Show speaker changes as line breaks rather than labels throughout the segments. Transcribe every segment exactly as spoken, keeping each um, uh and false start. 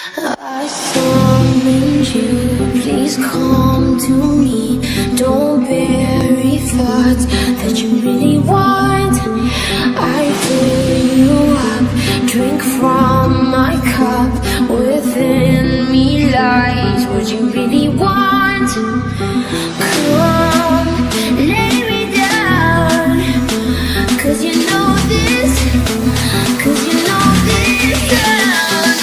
I summoned you, please come to me. Don't bury thoughts that you really want. I fill you up, drink from my cup. Within me lies what you really want. Come, lay me down, cause you know this, cause you know this sound.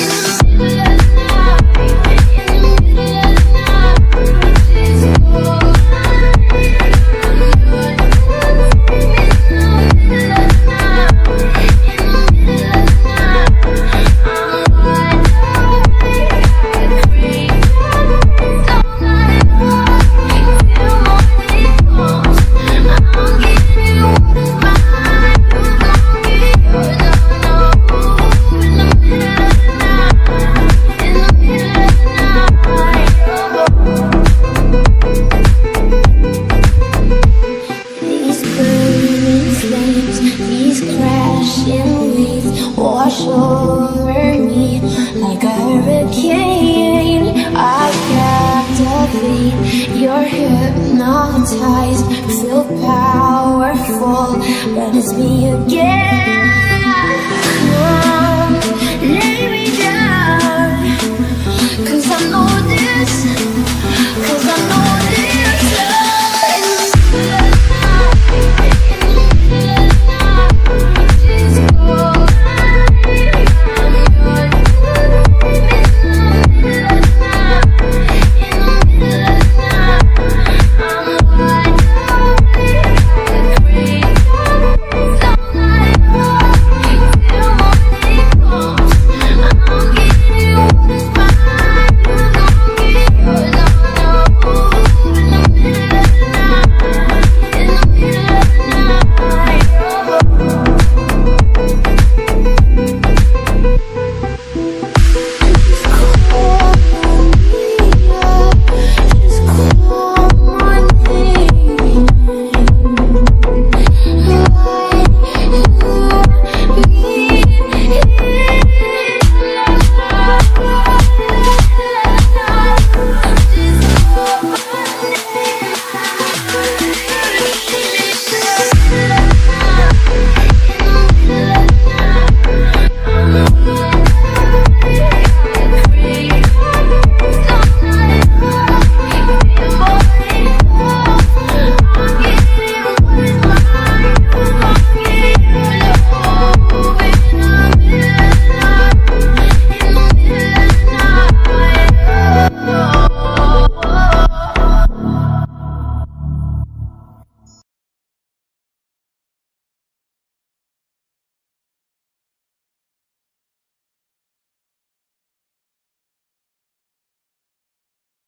These crashing waves wash over me like a hurricane. I captivate, you're hypnotized, feel powerful, but it's me again.